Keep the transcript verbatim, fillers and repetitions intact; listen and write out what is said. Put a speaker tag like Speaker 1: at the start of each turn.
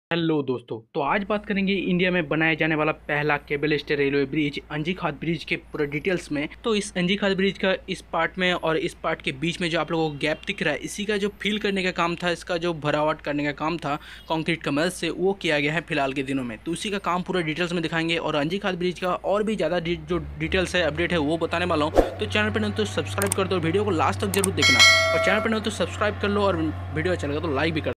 Speaker 1: Hello दोस्तों, तो आज बात करेंगे इंडिया में बनाया जाने वाला पहला cable stay railway bridge Anjikhad bridge के पूरे डिटेल्स में। तो इस अंजीखात ब्रिज का इस पार्ट में और इस पार्ट के बीच में जो आप लोगों को गैप दिख रहा है, इसी का जो फिल करने का काम था, इसका जो भरावट करने का काम था कंक्रीट का मदद से, वो किया गया है फिलहाल के दिनों में। तो उसी का काम पूरा डिटेल्स में दिखाएंगे और अंजीखात ब्रिज का और भी ज़्यादा जो डिटेल्स है, अपडेट है, वो बताने वाला हूँ। तो चैनल पर नहीं तो सब्सक्राइब कर दो और वीडियो को लास्ट तक जरूर देखना, और चैनल पर नहीं तो सब्सक्राइब कर लो और वीडियो अच्छा लगा तो लाइक भी कर